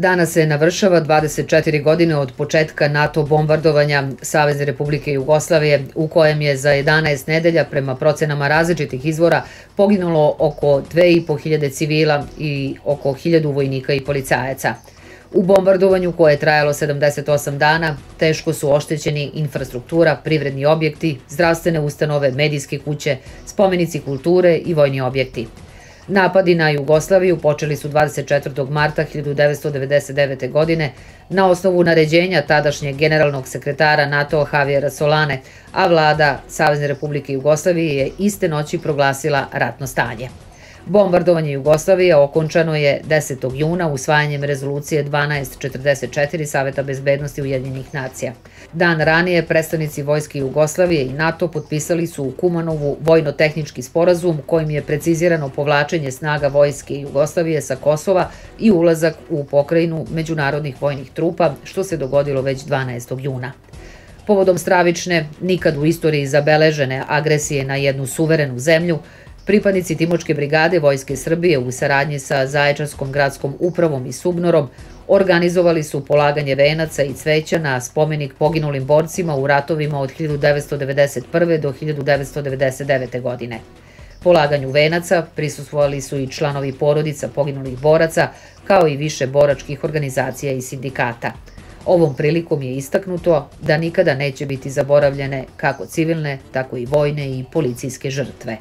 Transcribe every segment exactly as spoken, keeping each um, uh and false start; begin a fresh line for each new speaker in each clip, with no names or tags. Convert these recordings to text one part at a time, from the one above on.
Danas se navršava dvadeset četiri godine od početka NATO bombardovanja Savezne Republike Jugoslavije, u kojem je za jedanaest nedelja, prema procenama različitih izvora, poginulo oko dve i po hiljade civila i oko hiljadu vojnika i policajaca. U bombardovanju, koje je trajalo sedamdeset osam dana, teško su oštećeni infrastruktura, privredni objekti, zdravstvene ustanove, medijske kuće, spomenici kulture i vojni objekti. Napadi na Jugoslaviju počeli su dvadeset četvrtog marta hiljadu devetsto devedeset devete. godine na osnovu naređenja tadašnjeg generalnog sekretara NATO Javiera Solane, a vlada Savezne Republike Jugoslavije je iste noći proglasila ratno stanje. Bombardovanje Jugoslavije okončano je desetog juna usvajanjem rezolucije dvanaest četrdeset četiri Saveta bezbednosti Ujedinjenih nacija. Dan ranije predstavnici Vojske Jugoslavije i NATO potpisali su u Kumanovu vojno-tehnički sporazum kojim je precizirano povlačenje snaga Vojske Jugoslavije sa Kosova i ulazak u pokrajinu međunarodnih vojnih trupa, što se dogodilo već dvanaestog juna. Povodom stravične, nikad u istoriji zabeležene agresije na jednu suverenu zemlju, pripadnici Timočke brigade Vojske Srbije u saradnji sa Zaječarskom gradskom upravom i Subnorom organizovali su polaganje venaca i cveća na spomenik poginulim borcima u ratovima od hiljadu devetsto devedeset prve. do hiljadu devetsto devedeset devete. godine. Polaganju venaca prisustvovali su i članovi porodica poginulih boraca, kao i više boračkih organizacija i sindikata. Ovom prilikom je istaknuto da nikada neće biti zaboravljene kako civilne, tako i vojne i policijske žrtve.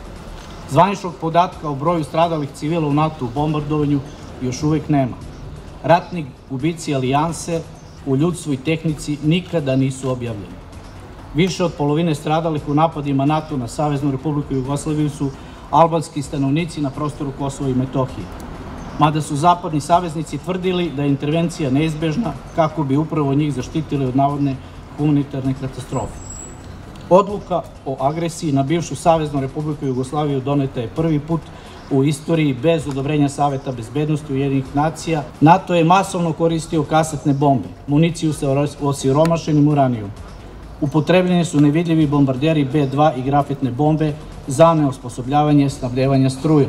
Zvaničnog podatka o broju stradalih civila u NATO bombardovanju još uvek nema. Ratni gubici alijanse u ljudstvu i tehnici nikada nisu objavljeni. Više od polovine stradalih u napadima NATO na Saveznu Republiku Jugoslaviju su albanski stanovnici na prostoru Kosova i Metohije. Mada su zapadni saveznici tvrdili da je intervencija neizbežna kako bi upravo njih zaštitili od navodne humanitarne katastrofe. Odluka o agresiji na bivšu Saveznu Republiku Jugoslaviju doneta je prvi put u istoriji bez odobrenja Saveta bezbednosti Ujedinjenih nacija. NATO je masovno koristio kasetne bombe, municiju sa osiromašenim uranijom. Upotrebljeni su nevidljivi bombarderi be dva i grafitne bombe za neosposobljavanje snabdevanja strujom.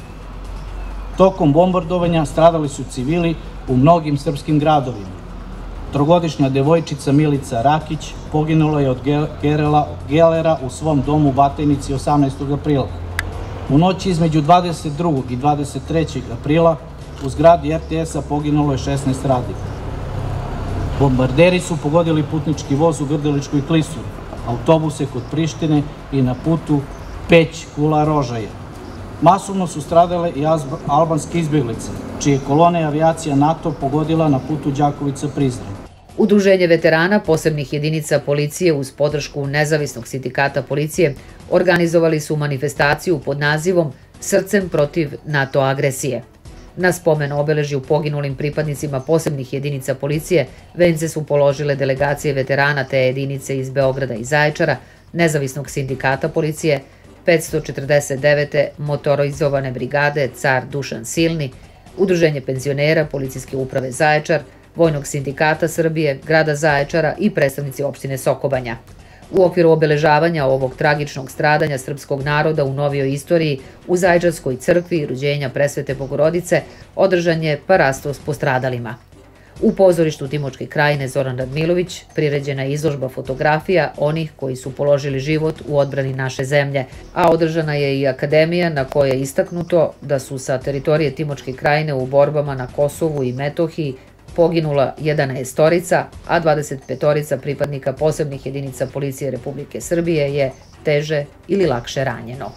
Tokom bombardovanja stradali su civili u mnogim srpskim gradovima. Trogodišnja devojčica Milica Rakić poginula je od gelera u svom domu u Batajnici osamnaestog aprila. U noći između dvadeset drugog i dvadeset trećeg aprila u zgradi er te es-a poginulo je šesnaest radnika. Bombarderi su pogodili putnički voz u Grdeličkoj klisuri, autobuse kod Prištine i na putu Peć-Kula-Rožaje. Masovno su stradale i albanske izbeglice, čije kolone avijacija NATO pogodila na putu Đakovica-Prizren.
Udruženje veterana posebnih jedinica policije uz podršku Nezavisnog sindikata policije organizovali su manifestaciju pod nazivom Srcem protiv NATO agresije. Na spomen obeležju poginulim pripadnicima posebnih jedinica policije vence su položile delegacije veterana te jedinice iz Beograda i Zaječara, Nezavisnog sindikata policije, petsto četrdeset devete motorizovane brigade Car Dušan Silni, Udruženje penzionera Policijske uprave Zaječar, Vojnog sindikata Srbije, grada Zaječara i predstavnici opštine Sokobanja. U okviru obeležavanja ovog tragičnog stradanja srpskog naroda u novijoj istoriji u Zaječarskoj crkvi rođenja Presvete Bogorodice održan je parastos postradalima. U pozorištu Timočke krajine Zoran Radmilović priređena je izložba fotografija onih koji su položili život u odbrani naše zemlje, a održana je i akademija na kojoj je istaknuto da su sa teritorije Timočke krajine u borbama na Kosovu i Metohiji poginula jedanaestorica, a dvadeset petorica pripadnika posebnih jedinica policije Republike Srbije je teže ili lakše ranjeno.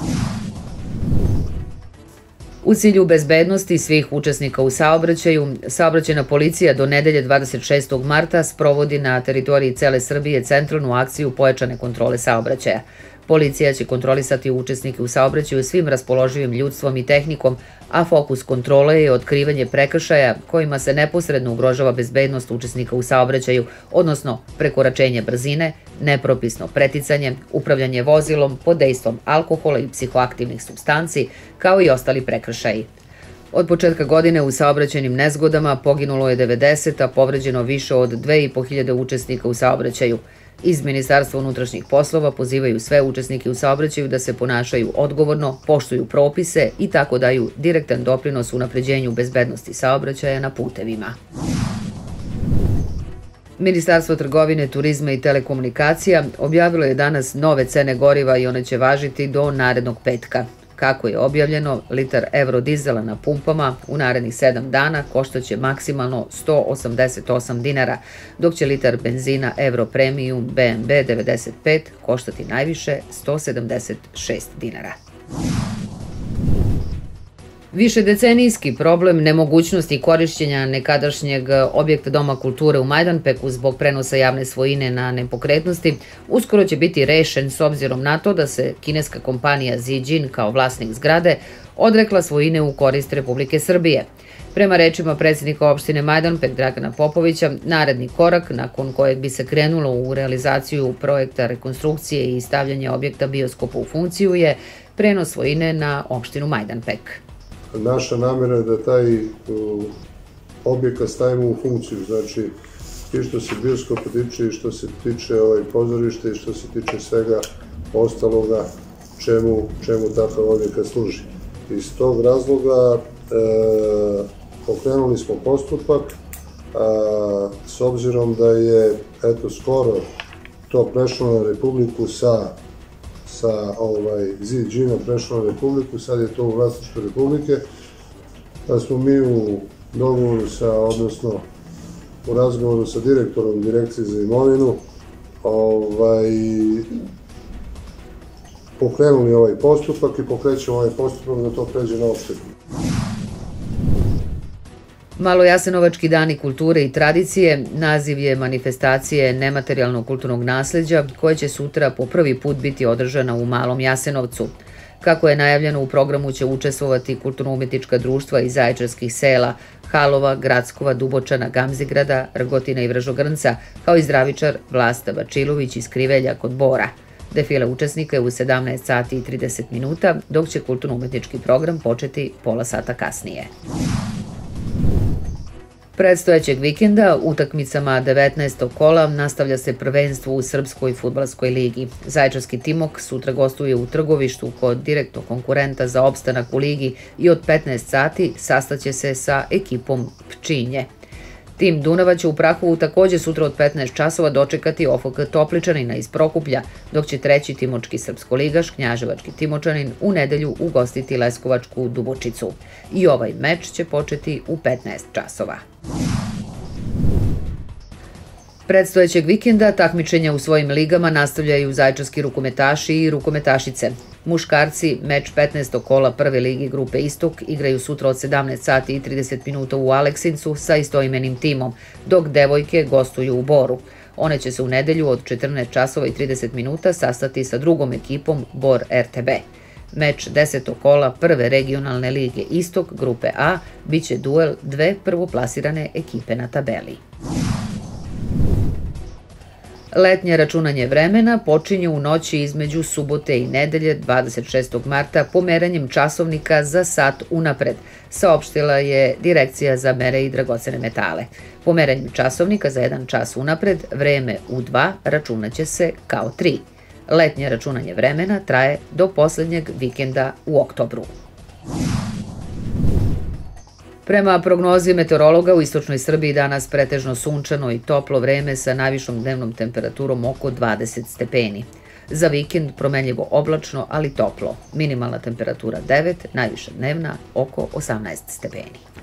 U cilju bezbednosti svih učesnika u saobraćaju, saobraćajna policija do nedelje dvadeset šestog marta sprovodi na teritoriji cele Srbije centralnu akciju pojačane kontrole saobraćaja. Policija će kontrolisati učesnike u saobraćaju svim raspoloživim ljudstvom i tehnikom, a fokus kontrole je otkrivanje prekršaja kojima se neposredno ugrožava bezbednost učesnika u saobraćaju, odnosno prekoračenje brzine, nepropisno preticanje, upravljanje vozilom pod dejstvom alkohola i psihoaktivnih supstanci, kao i ostali prekršaji. Od početka godine u saobraćajnim nezgodama poginulo je devedeset, a povređeno više od dve i po hiljade učesnika u saobraćaju. Iz Ministarstva unutrašnjih poslova pozivaju sve učesnike u saobraćaju da se ponašaju odgovorno, poštuju propise i tako daju direktan doprinos unapređenju bezbednosti saobraćaja na putevima. Ministarstvo trgovine, turizma i telekomunikacija objavilo je danas nove cene goriva i one će važiti do narednog petka. Kako je objavljeno, litar evrodizela na pumpama u narednih sedam dana koštaće maksimalno sto osamdeset osam dinara, dok će litar benzina Euro Premium B M B devedeset pet koštati najviše sto sedamdeset šest dinara. Višedecenijski problem nemogućnosti korišćenja nekadašnjeg objekta Doma kulture u Majdanpeku zbog prenosa javne svojine na nepokretnosti uskoro će biti rešen s obzirom na to da se kineska kompanija Zijin kao vlasnik zgrade odrekla svojine u korist Republike Srbije. Prema rečima predsjednika opštine Majdanpek Dragana Popovića, naredni korak nakon kojeg bi se krenulo u realizaciju projekta rekonstrukcije i stavljanja objekta bioskopa u funkciju je prenos svojine na opštinu Majdanpek.
Naša namjera je da taj objekat stavimo u funkciju, znači i što se bioskopa tiče i što se tiče pozorišta i što se tiče svega ostaloga čemu takav objekat služi. Iz tog razloga pokrenuli smo postupak, s obzirom da je eto skoro to prešlo na Republiku sa sa Zijinom prešlo na Republiku, sad je to u vlasništvu Republike, pa smo mi u dogovoru sa, odnosno u razgovoru sa direktorom Direkcije za imovinu pokrenuli ovaj postupak i pokrećemo ovaj postupak da to pređe na opštinu.
Malojasenovački dani kulture i tradicije naziv je manifestacije nematerijalnog kulturnog nasleđa koje će sutra po prvi put biti održana u Malom Jasenovcu. Kako je najavljeno, u programu će učestvovati kulturno-umetnička društva iz zaječarskih sela Halova, Gradskova, Dubočana, Gamzigrada, Rgotina i Vržogrnca, kao i zdravičar Vlasta Bačilović iz Krivelja kod Bora. Defile učesnika je u sedamnaest sati i trideset minuta, dok će kulturno-umetnički program početi pola sata kasnije. Predstojećeg vikenda utakmicama devetnaestog kola nastavlja se prvenstvo u Srpskoj fudbalskoj ligi. Zaječarski Timok sutra gostuje u Trgovištu kod direktnog konkurenta za opstanak u ligi i od petnaest sati sastaće se sa ekipom Pčinje. Tim Dunava će u Prahovu takođe sutra od petnaest časova dočekati O F K Topličanina iz Prokuplja, dok će treći timočki srpskoligaš Knjaževački Timočanin u nedelju ugostiti Leskovačku Dubočicu. I ovaj meč će početi u petnaest časova. Predstojećeg vikenda takmičenja u svojim ligama nastavljaju zaječarski rukometaši i rukometašice. Muškarci meč petnaestog kola prve ligi grupe Istok igraju sutra od sedamnaest sati i trideset minuta u Aleksincu sa istoimenim timom, dok devojke gostuju u Boru. One će se u nedelju od četrnaest časova i trideset minuta sastati sa drugom ekipom Bor R T B. Meč desetog kola prve regionalne lige Istok grupe A biće duel dve prvoplasirane ekipe na tabeli. Letnje računanje vremena počinje u noći između subote i nedelje dvadeset šestog marta pomeranjem časovnika za sat unapred, saopštila je Direkcija za mere i dragocene metale. Pomeranjem časovnika za jedan čas unapred vreme U dva računaće se kao tri. Letnje računanje vremena traje do poslednjeg vikenda u oktobru. Prema prognozi meteorologa, u istočnoj Srbiji danas pretežno sunčano i toplo vreme sa najvišom dnevnom temperaturom oko dvadeset stepeni. Za vikend promenljivo oblačno, ali toplo. Minimalna temperatura devet, najviša dnevna oko osamnaest stepeni.